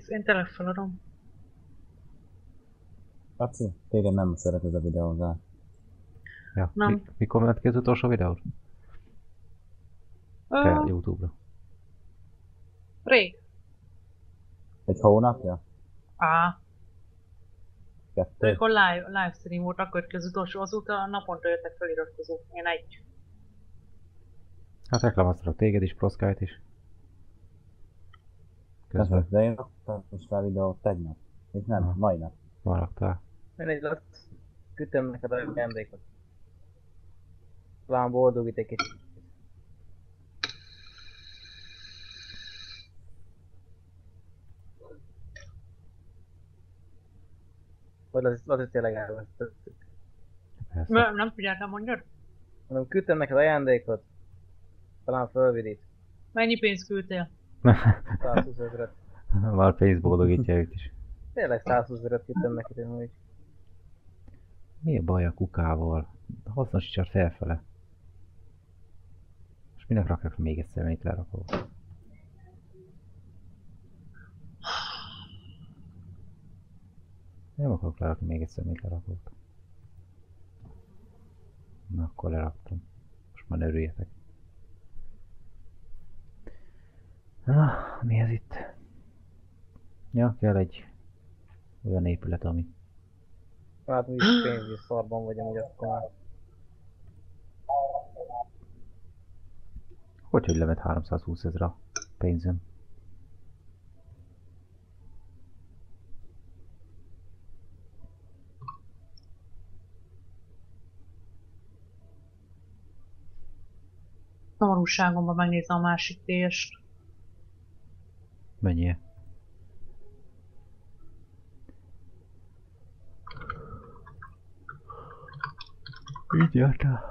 Kész, én tényleg feladom. Laci, téged nem szeret ez a videózás. Ja, Nem. mikor ment ki az utolsó videót? Te Ö, YouTube-ra. rég. Egy hónapja? Á, Kettő? amikor live stream volt, akkor jött ki az utolsó, azóta naponta jöttek feliratkozók. Én egy. Hát reklámoztatok téged is, Proskyt is. Közben. Közben. De én raktam is fel videót tegnap. És nem, Aha. mai nap. Ma raktál. Mindegy, lesz. Küldtem neked a ajándékot. Talán boldogít egy kicsit. Vagy az tényleg elvesztettük. Persze. Nem figyeltem, mondjad? Mondom, küldtem neked ajándékot. Talán fölvidít. Mennyi pénzt küldtél? 120 ezeret. Már pénz boldogítja őt is. Tényleg 120 ezeret küldtem neked, én úgy. Mi a baj a kukával? Hasznosítsad felfele. És minek rakják még egyszer, mennyit lerakol? Nem akarok lerakni még egyszer, mit lerakolt. Na, akkor leraktam. Most már ne örüljetek. Mi ez itt? Ja, kell egy olyan épület, ami... Hát mi is pénzügyi szarban vagyunk, hogy akkor már. Hogy lemet 320 000 a pénzem? Szomorúságomban megnézem a másik tést. Mennyi? Így jártál.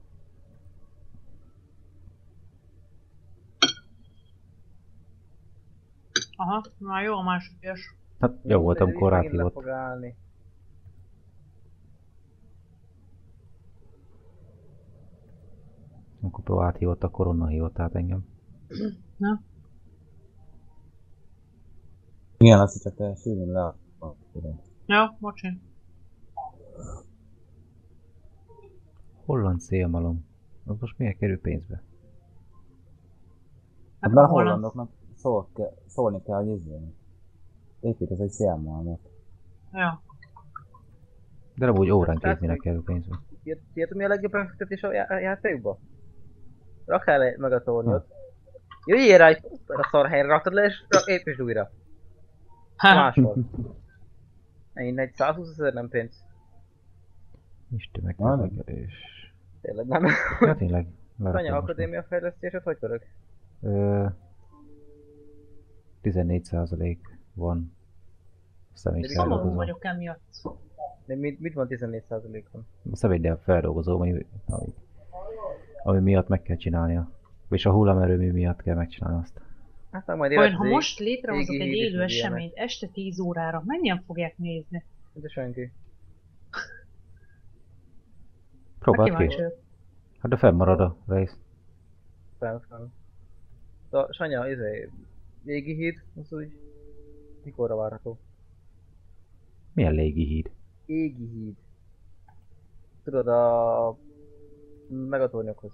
Aha, már jó a másik tés. Hát jó volt, amikor Megint le ráhívott. fog állni. Amikor próbált hívott, akkor onnan hívott át engem. Na? Igen, Laci, csak te sűrűn le. Jó, bocsi. Holland szélmalom. Az most miért kerül pénzbe? Hát már a hollandoknak szólni kell, hogy izélni. Építesz egy szélmalmot. Ja. De nem úgy óránként minek kerül pénzbe. Tudjátok mi a legjobb befektetés a játékba? Rakd el meg a tornyot. Jöjjél rá a szar helyre, raktad le és építsd újra. Máshol. Mindegy, 120 000 nem pénz. Isten meg Na, és... Tényleg nem. Ja tényleg. lerakom Anya, most akadémia fejlesztésed hogy pörög? már. 14% van. A Szomorú személyfeldolgozó. vagyok emiatt. De mit van 14%-on? A személyfeldolgozó, ami miatt meg kell csinálnia. És a hullamerőmű miatt kell megcsinálni azt. Hát majd Vajon, ha érezzék. most létrehozok Égi egy híd és élő az ilyenek. eseményt este 10 órára, mennyien fogják nézni? De senki. Próbáld Kíváncsi ki. vagyok. Hát de fennmarad a rész. Fenn. Szóval, Sanya, égi híd, az úgy mikorra várható? Milyen légi híd? Égi híd. Tudod, a megatornyokhoz.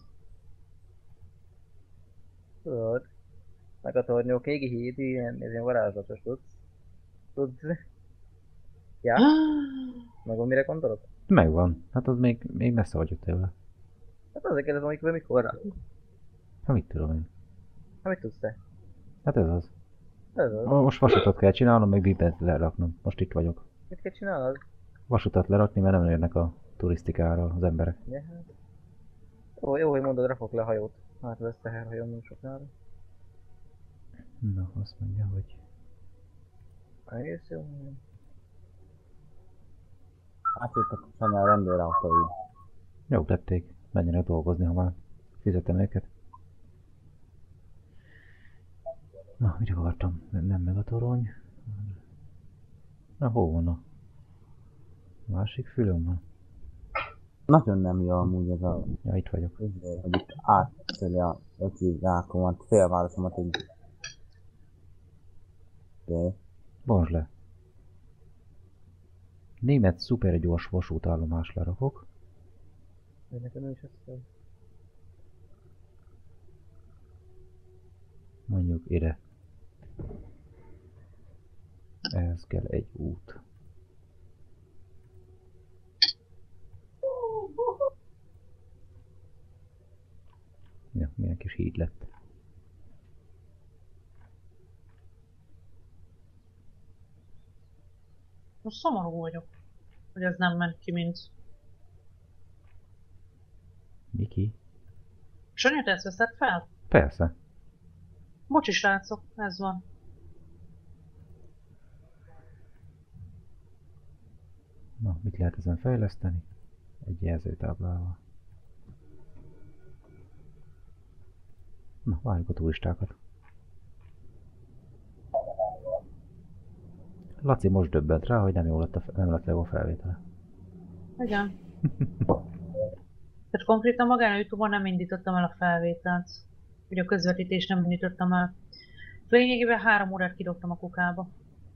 Tudod? Megatornyok, égi híd, ilyen varázslatos tudsz? Ja? Megvan mire gondolok? Megvan. Hát az még messze vagyok tőle. Hát azért kérdezem, hogy mikorra? Hát mit tudom én. Hát mit tudsz te? Hát ez az. Ez az. Most vasutat kell csinálnom, meg bibet leraknom. Most itt vagyok. Mit kell csinálnod? Vasutat lerakni, mert nem jönnek a turisztikára az emberek. Ja, hát. Jó, hogy mondod, rakok le hajót. Hát ez teherhajón nem sokára. Na, azt mondja, hogy... Egész jó. Átjöttek Sanya a rendőrautóid. Jó tették. Menjenek dolgozni, ha már fizetem őket. Na, mit akartam? Nem meg a torony. Na, hol van a másik fülöm van? Nagyon nem jó amúgy ez a... Ja, itt vagyok. hogy itt átszöli a öci rákomat, félvárosomat így... De... Bontsd le. Német szupergyors vasútállomás lerakok. Nekem is azt Mondjuk ide. Ehhez kell egy út. Ja, milyen kis híd lett. Most szomorú vagyok, hogy ez nem ment ki, mint... Miki? Sanyi, te ezt veszed fel? Persze. Bocsi, srácok, ez van. Na, mit lehet ezen fejleszteni? Egy jelzőtáblával. Na, várjuk a turistákat. Laci most döbbent rá, hogy nem jó lett, nem lett jó a felvétele. Igen. Tehát konkrétan magán a YouTube-on nem indítottam el a felvételt. Ugye a közvetítést nem indítottam el. Lényegében 3 órát kidobtam a kukába.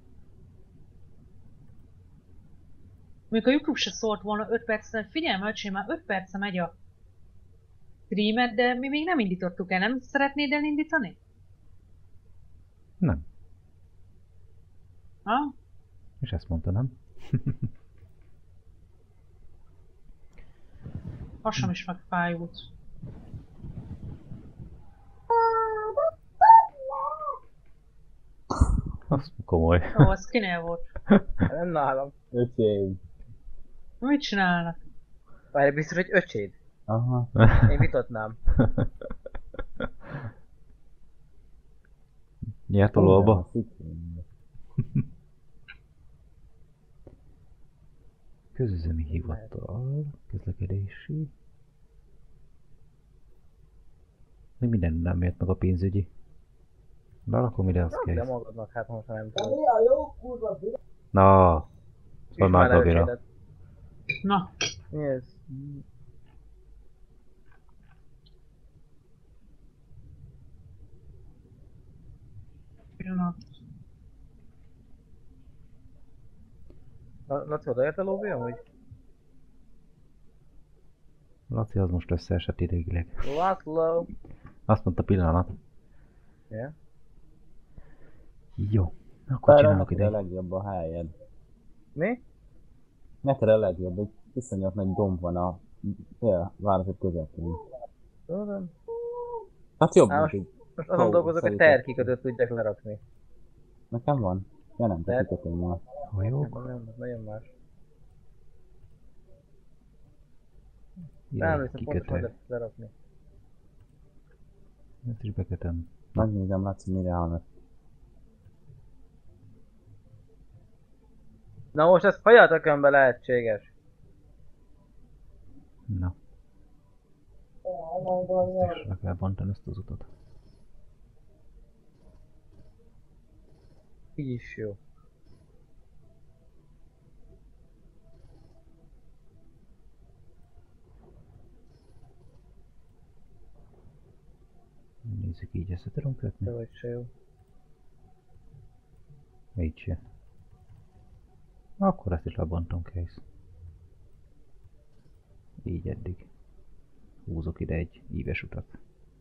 Mondjuk a YouTube se szólt volna 5 percen, hogy figyelj, öcsém, már 5 perce megy a streamet, de mi még nem indítottuk el. Nem szeretnéd elindítani? Nem. Ha? És ezt mondta, nem? Hasam is megfájult. Az komoly. Ó, az kinél volt? nem nálam. Öcsém. Mit csinálnak? Várj, biztos, hogy öcséd. Aha. Én vitatnám. Nyert a lóba. Közüzemi hivatal, közlekedési. Még minden nem ért meg a pénzügyi. Berakom ide, az De kész. magadnak, hát most nem tudom. Na, szóval már Gabira. előcsédet. Na, Mi ez? pillanat. Laci, odaért a lóvé amúgy? Laci az most összeesett idegileg. László! Azt mondta pillanat. Yeah. Jó, akkor csinálok Neked a ide. legjobb a helyed. Mi? Neked a legjobb, egy iszonyat nagy domb van a városok közepén. Tudom. Hát jobb, Á, mint egy... Most azon Ó, dolgozok, hogy szerintem. terkikötőt tudjak lerakni. Nekem van? Ja nem, te Ter- kikötőm van. Hajók, Nagyon más. ide Nem egy hiszem, pontosan kikötő. lehet lerakni. Ezt is bekötöm. Megnézem, Laci, mire hallott. Na most ez hajatökönben lehetséges. Na. És le kell bontani ezt az utat. Így is jó. Nézzük, így össze tudom kötni. De vagy se jó. Így se. Akkor ezt is lebontom, kész. Így eddig. Húzok ide egy íves utat.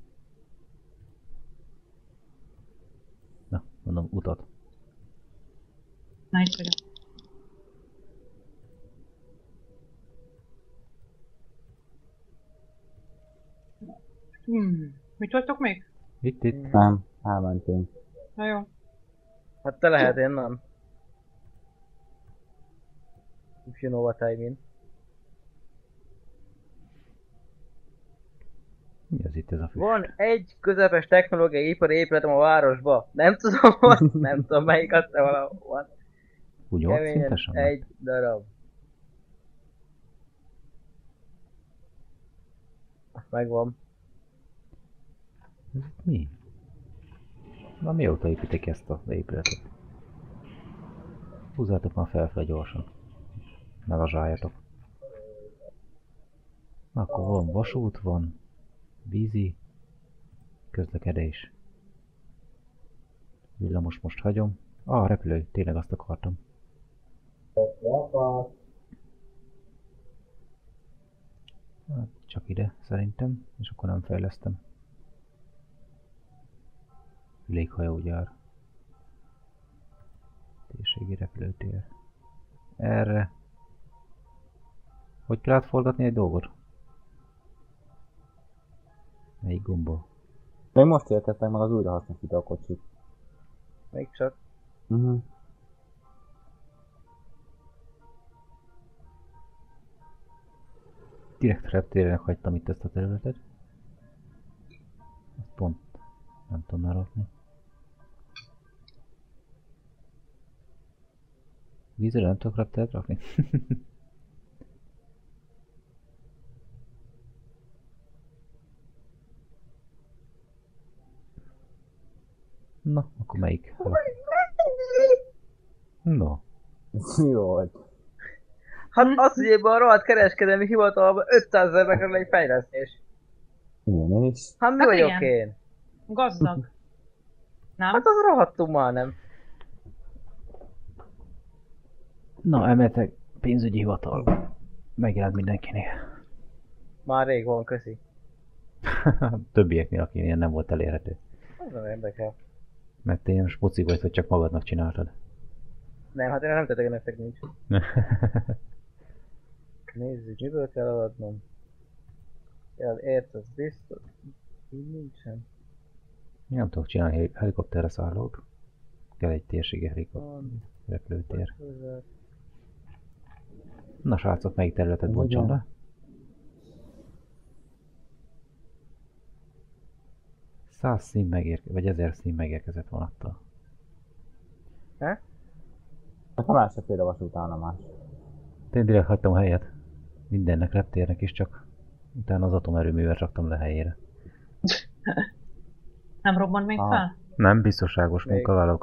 Na, mondom utat. Na, itt vagyok. Mit vagytok még? Itt. Nem, elmentünk. Na jó. Hát te lehet, én nem. If you know what I mean. Mi az itt ez a füst? Van egy közepes technológiai ipari épületem a városba. Nem tudom hol, nem tudom melyik az, de valahol. Úgy 8 Keményen szintesen? egy darab. Megvan. Ez itt mi? Na mióta építik ezt az épületet? Húzzátok már felfele gyorsan. Ne lazsáljatok. Akkor van vasút, van vízi, közlekedés. Villamos most hagyom. Repülő, tényleg azt akartam. Hát, csak ide, szerintem, és akkor nem fejlesztem. Léghajógyár. Térségi repülőtér. Erre. Hogy kell átforgatni egy dolgot? Melyik gomba? Még most érkeztek meg az újrahasznosító kocsik. Még csak. Direkt reptérének hagytam itt ezt a területet. Ezt pont nem tudom már rakni. Vízre nem tudok repteret rakni? Na, akkor melyik? No. Jó volt. Hát az, hogy ebben a rohadt kereskedelmi hivatalban 500 000-be kerül egy fejlesztés. Igen, és? Hát mi Hát vagyok igen. én? Gazdag. Nem? Hát az rohadtul már nem. Na, emeltek pénzügyi hivatal. Megjelent mindenkinél. Már rég van, köszi. Többieknél, aki ilyen nem volt elérhető. Az nem érdekel. Mert te ilyen spoci vagy, hogy csak magadnak csináltad. Nem, hát én nem tettek, nektek nincs. Nézzük, miből kell eladnom. Ja, ért, az biztos. Így nincsen. Én nem tudok csinálni helikopterre szállót. Kell egy térségi helikopter. Repülőtér. Na srácok, melyik területet bontson le? 100 szín megérkezett, vagy 1000 szín megérkezett vonattal. He? Hát a másodféle vasútállomás. Én direkt hagytam a helyet. Mindennek reptérnek is, csak utána az atomerőművet raktam le helyére. Nem robbant még fel? Nem, biztonságos Még.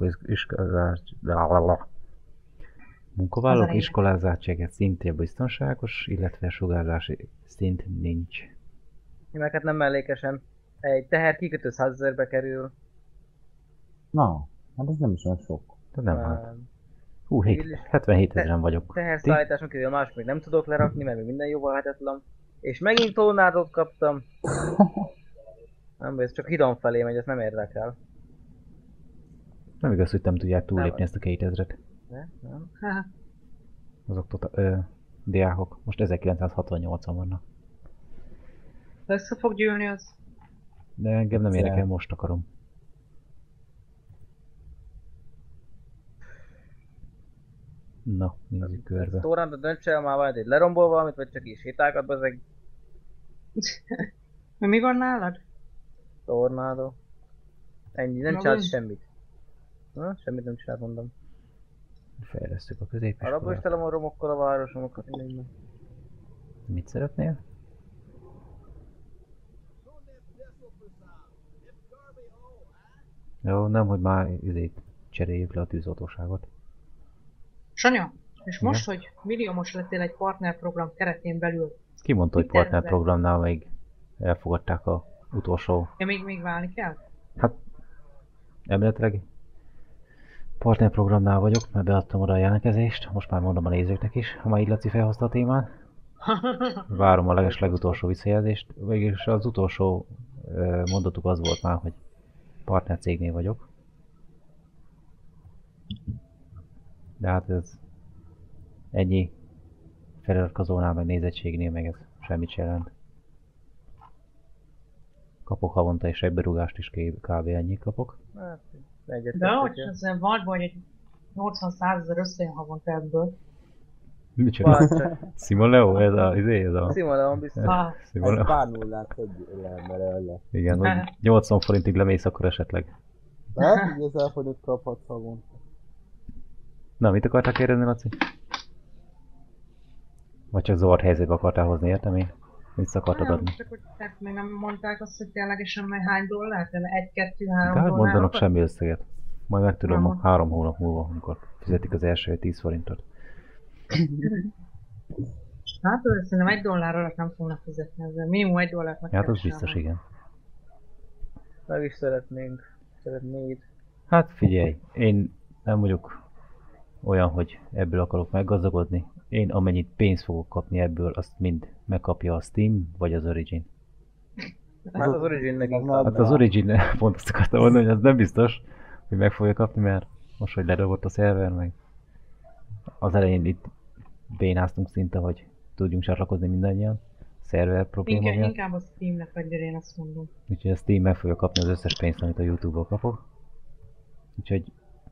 munkavállalók iskolázátsága szintén biztonságos, illetve sugárzási szint nincs. Meg hát nem mellékesen. Egy teherkikötő 100 000-be kerül. Na, hát ez nem is olyan sok. De nem hát. Ehm, Hú, Végül is 77 000-en vagyok. Teherszállításon kívül más még nem tudok lerakni, mert még minden jóval hetetlen. És megint tornádot kaptam. Nem, ez csak hidon felé megy, ez nem érdekel. Nem igaz, hogy nem tudják túllépni Nem. ezt a 2000-et. Ne? Nem? Ha, Azok diákok. Most 1968-an vannak. össze fog gyűlni az. De engem nem érdekel, most akarom. Na, nézzük körbe. Tornádot döntse el már valamit, hogy lerombol valamit, vagy csak is sétálgat be ezek Mi van nálad? tornádó. Ennyi, nem Na, csinált mi? semmit. Na, semmit nem csinált, mondom. Fejlesztük a Arabból is középiskolát. tele van romokkal a városomokat, mindegy. Mit szeretnél? Jó, nem, hogy már cseréljük le a tűzoltóságot. Sanya, és most, hogy milliómos lettél egy partnerprogram keretén belül, Ki mondta, hogy Mit tervezel? partnerprogramnál még elfogadták a utolsó. ja, még válni kell? Hát, elméletileg partnerprogramnál vagyok, mert beadtam oda a jelentkezést. Most már mondom a nézőknek is, ha már így Laci felhozta a témát. Várom a legutolsó visszajelzést. Végülis az utolsó mondatuk az volt már, hogy partner cégnél vagyok. De hát ez ennyi feliratkozónál, meg nézettségnél, meg ez semmit sem jelent. Kapok havonta és egy berugást is, kb. Ennyit kapok. Hát, egyet De hogy ezzel vagy, vagy egy 80-100 ezer összejön havonta ebből. Micsoda? Simon Leo, ez a... Simoleon biztos. Ah, Simon Egy Leo. pár nullát lehet belőle. Igen, hogy 80 forintig lemész, akkor esetleg. Lehet, hogy 1000 forint kaphatsz havonta. Na, mit akartál kérdezni, Laci? Vagy csak zavart helyzetbe akartál hozni, értem én? Mit akartad nem, adni? csak hogy tehát még nem mondták azt, hogy ténylegesen majd hány dollár? Tehát 1, 2, 3 De hát mondanak dollárokat? semmi összeget. Majd megtudom Nem. 3 hónap múlva, amikor fizetik az első 10 forintot. Hát szerintem 1 dollár alatt nem fognak fizetni ezzel. Minimum 1 dollárt meg Hát az keresel biztos, meg. igen. Meg is szeretnénk. Szeretnéd. Hát figyelj, én nem vagyok olyan, hogy ebből akarok meggazdagodni. Én amennyit pénzt fogok kapni ebből, azt mind megkapja a Steam vagy az Origin. Hát az Originnek az inkább. Hát az Origin, pont azt akartam mondani, hogy az nem biztos, hogy meg fogja kapni, mert most, hogy ledobott a szerver, meg az elején itt bénáztunk szinte, hogy tudjunk csatlakozni mindannyian. Szerver probléma miatt. Inkább a Steamnek adja, én azt mondom. Úgyhogy a Steam meg fogja kapni az összes pénzt, amit a YouTube-ból kapok. Úgyhogy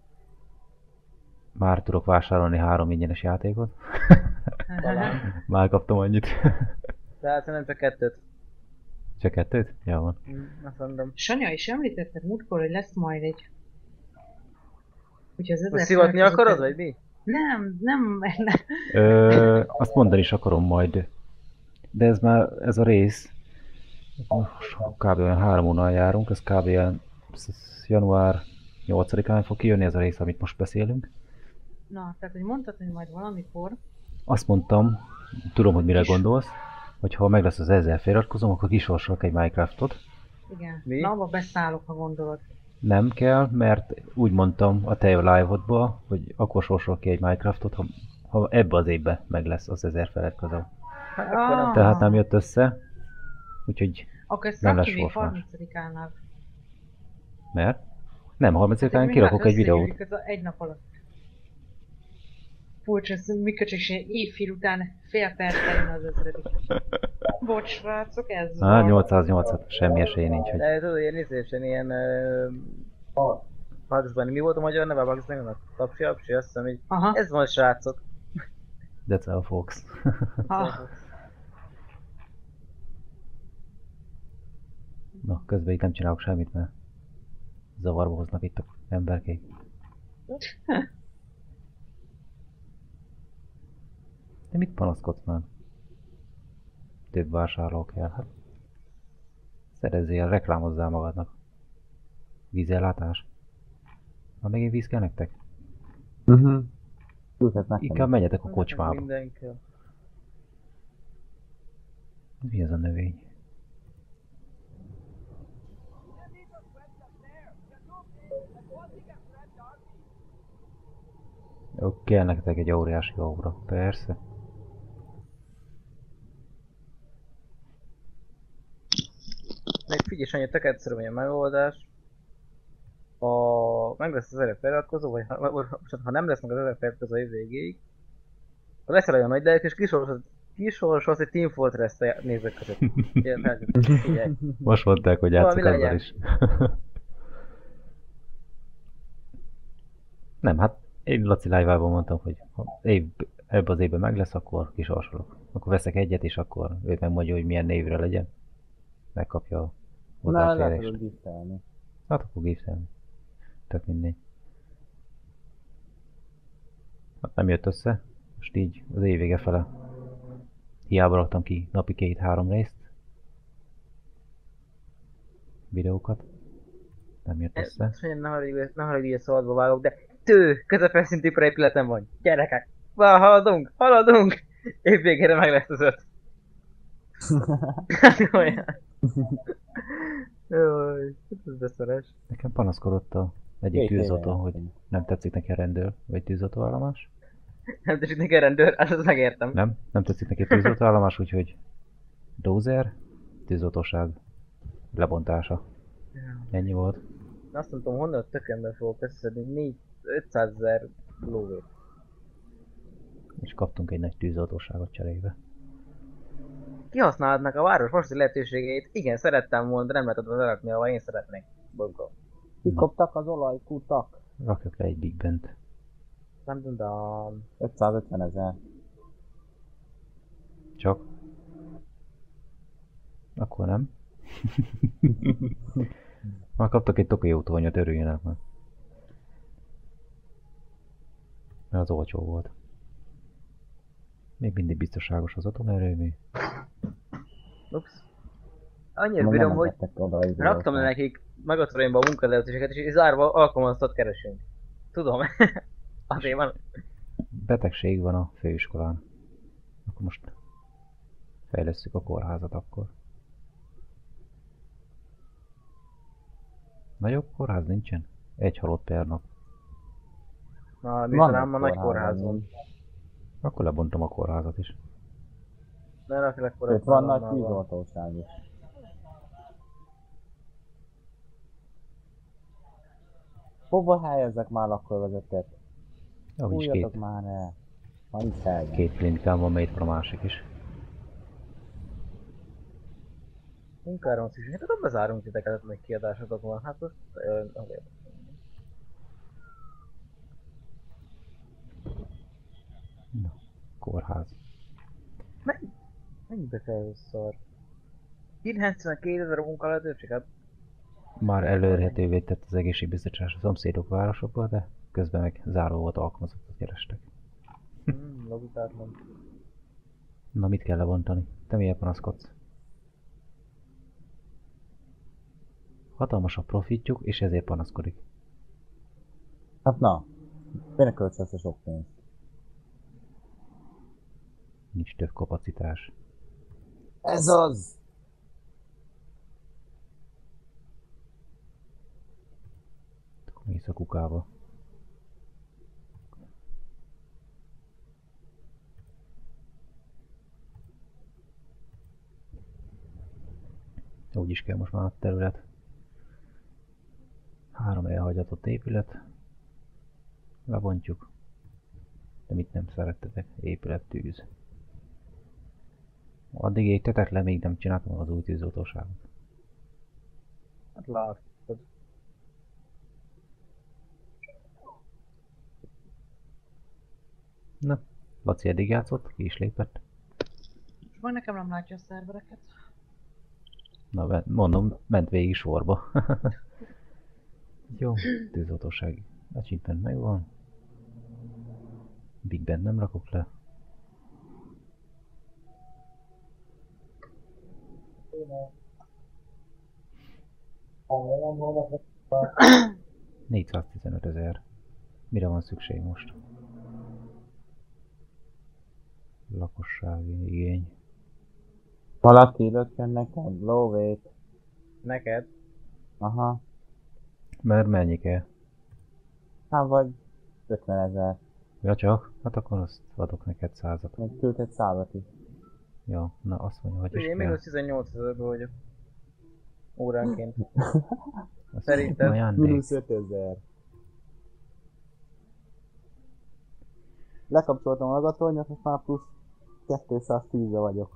már tudok vásárolni 3 ingyenes játékot. Talán. Már kaptam annyit. De hát nem csak 2-t. Csak 2? Ja van. Azt mondom. Sanya is említetted múltkor, hogy lesz majd egy... Úgyhogy az Most 1000 szivatni felirat akarod, között- vagy mi? Nem. Azt mondani is akarom majd. De ez a rész, most kb. Olyan 3 hónapja járunk, ez kb. Olyan január 8-án fog kijönni ez a rész, amit most beszélünk. Na, tehát, hogy mondtad, hogy majd valamikor... Azt mondtam, tudom, hogy mire gondolsz, hogy ha meg lesz az 1000 feliratkozom, akkor kisorsolok egy Minecraftot. Igen. Mi? Na, abba beszállok, ha gondolod. Nem kell, mert úgy mondtam a te live-odba, hogy akkor sorsolok ki egy Minecraftot, ha ebbe az évben meg lesz az 1000 feliratkozó. Hát akkor nem. Tehát nem jött össze, úgyhogy Akkor ezt nem szak lesz ki még sorsolás. 30-ánál. mert? Nem, 30-án Hát, kirakok egy videót. Ez egy nap alatt. Furcsa, ez mikor is ilyen évfél után fél perccel jön az 1000. Bocs, srácok, ez Hát van. 808, semmi esély nincs, hogy... De tudod, ilyen izésen, ilyen... Bugs Bunny, mi volt a magyar neve a Bugs Bunny-nak? Tapsi, azt hiszem így. Aha. Ez van, srácok. That's a Fox. Ha. Na, közben itt nem csinálok semmit, mert zavarba hoznak itt a emberkék. De mit panaszkodsz már? Több vásárló kell, hát. Szerezzél, reklámozzál magadnak. Vízellátás. Ha megint víz kell nektek? Küldhet nekem. Inkább menjetek a kocsmába. Minden kell. Mi ez a növény? Jó, kell nektek egy óriási óra, persze. Meg figyelj, Sanyi, tök egyszerű vagy a megoldás. Meg lesz az 1000 feliratkozó, vagy ha nem lesz meg az 1000 feliratkozó év végéig, akkor leszel olyan nagy lelkű, és kisorsolsz egy Team Fortress-t nézők között. Figyelj. Most mondták, hogy játszok Valami azzal legyen. is. Nem, hát én Laci live-ában mondtam, hogy ha ebben az évben meg lesz, akkor kisorsolok. Akkor veszek egyet, és akkor ő megmondja, hogy milyen névre legyen. Megkapja a Na, le hozzáférést. tudod giftelni. Hát akkor giftelni. Tök mindegy. Hát nem jött össze. Most így az év vége fele. Hiába raktam ki napi 2-3 részt. Videókat. Nem jött össze. Sanyi, ne haragudj, hogy szabadba vágok, de közepes szintű épületen van. Gyerekek, haladunk! Év végére meg lesz az 5. Hát olyan. Jaj, ez beszeres. Nekem panaszkodott a egyik Két éve tűzoltó, hogy játszom. nem tetszik neki a rendőr, vagy tűzoltóállomás. Nem tetszik neki a rendőr, azt megértem. Nem tetszik neki a tűzoltóállomás, úgyhogy dozer, tűzoltóság lebontása. Ennyi volt. Azt mondtam, honnan a tökemben fogok összeszedni 500 000 lóvét. És kaptunk egy nagy tűzoltóságot cserébe. Kihasználhatnak a város vasúti lehetőségeit. Igen, szerettem volna, de nem lehetett az elrakni, ahol én szeretnék. Bolgó. Kikoptak az olajkutak. Rakjuk le egy Big Bent. Nem tudom. 550 000. Csak. Akkor nem. Már kaptak egy Tokyo tornyot, örüljenek meg. Mert az olcsó volt. Még mindig biztonságos az atomerőmű. Ups. Annyira Meg bírom, nem hogy engedtek oda az raktam le olajat. nekik Megatrainba a munkalehetőséget, és zárva alkalmazottat keresünk. Tudom. Azért van. Betegség van a főiskolán. Akkor most fejlesszük a kórházat akkor. Nagyobb kórház nincsen? Egy halott per nap. Na, mi Van talán egy ma nagy kórház van. Akkor lebontom a kórházat is. De eredetileg Sőt, kórház van nagy van. tűzoltóság is. Hova helyezzek már lakóvezetet? Ja, úgyis Fújjatok két, már el. Van is helyen. két klinikám van, mert itt van a másik is. Munkára van szükség. Hát tudom, bezárunk titeket, még kiadásotok van. Hát most... Na, kórház. Mennyibe kell ez szar? 92 000 munka lehetőséget? Már elérhetővé tett az egészségbiztosítás a szomszédok városokból, de közben meg záró volt alkalmazottat kerestek. Logikátlan. Na, mit kell lebontani? Te miért panaszkodsz? Hatalmas a profitjuk, és ezért panaszkodik. Hát na, miért költsz ezt a sok pénzt? Nincs több kapacitás. Ez az! Mész a kukába. Úgy is kell most már a terület. 3 elhagyatott épület. Lebontjuk. De mit nem szerettetek? Épülettűz. Addig égtetek le, még nem csináltam az új tűzoltóságot. Hát látod. Na, Laci eddig játszott, ki is lépett. És majd nekem nem látja a szervereket. Na, mondom, ment végig sorba. Jó, tűzoltóság. Achievement megvan. Big Ben nem rakok le. $415 000. Mire van szükség most? Lakossági igény. Valaki rögtön nekem lóvét. Neked? Aha. Mert mennyi kell? Hát vagy 50 000. Ja csak? Hát akkor azt adok neked 100-at. Még küldhet 100-at is. Jó, na azt mondja, hogy is Én kell. mínusz 18 000-ből vagyok. Óránként. Azt Szerinted? ajándék. Minusz 5000. Lekapcsoltam a hallgatónyat, most már plusz 210-re vagyok.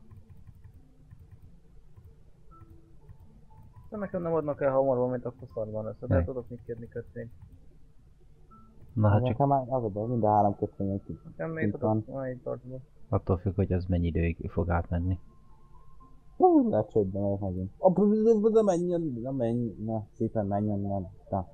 De nekem nem adnak el hamarabb, mint akkor szarban lesz. De Ne. tudok mit kérni kötvényt. Na hát csak Nekem már az a baj, mind a 3 kötvények Nekem még kint van. tudok, majd tartom. attól függ, hogy az mennyi időig fog átmenni. Lehet csődbe megyek megint. De menjen, ne menj, na, szépen menjen, nem. Na.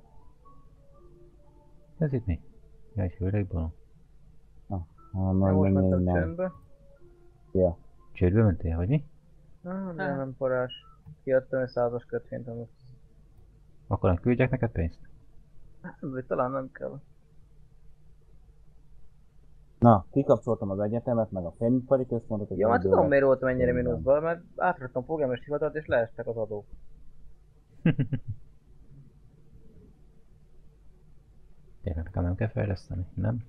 Ez itt mi? Ja, egy hőlegbalon. Majd Most menjen, mentem nem. csöndbe. Ja. Csődbe mentél, vagy mi? De nem parás. Kiadtam egy 100-as kötvényt, amit... Akkor nem küldjek neked pénzt? Vagy talán nem kell. Na, kikapcsoltam az egyetemet, meg a fémipari központot. hogy Ja, hát idővel- tudom miért voltam ennyire Igen. mínuszban, mert átraktam polgármester hivatalt és leestek az adók. Tényleg nekem nem kell fejleszteni, nem?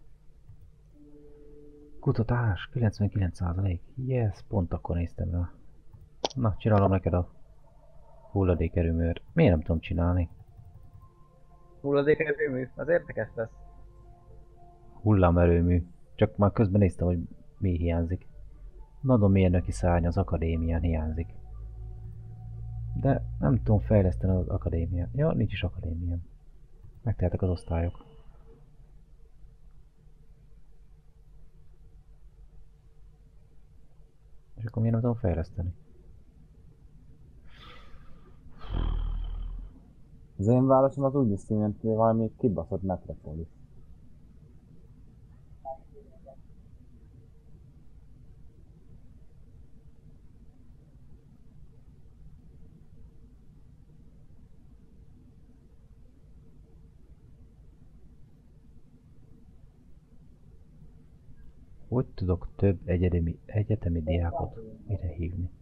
Kutatás, 99%. Yes, pont akkor néztem rá. Na, csinálom neked a hulladékerőművet. Miért nem tudom csinálni? Hulladékerőmű, az érdekes lesz. Hullámerőmű. Csak már közben néztem, hogy mi hiányzik. Nadomérnöki szárny az akadémián hiányzik. De nem tudom fejleszteni az akadémián. Ja, nincs is akadémián. Megtehetek az osztályok. És akkor miért nem tudom fejleszteni? Az én városom az úgy néz ki, mint valami kibaszott metropolis. Hogy tudok több egyetemi diákot ide hívni?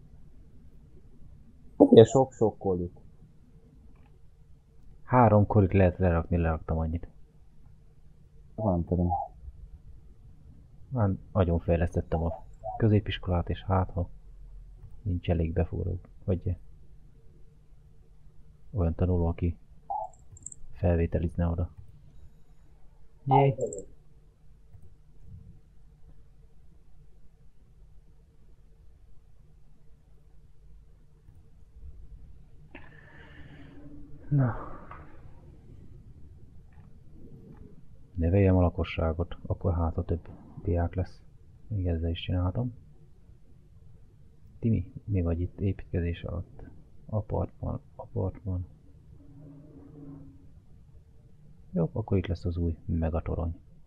Ugye sok-sok kolit. 3 korit lehet lerakni, leraktam annyit. Nem tudom. Már nagyon fejlesztettem a középiskolát, és hát ha nincs elég beforró, vagy olyan tanuló, aki felvételizne oda. Jé. Na. Növeljem a lakosságot, akkor hát a több diák lesz. Még ezzel is csinálhatom. Ti mi vagy itt építkezés alatt? Apartman. Jó, akkor itt lesz az új megatorony.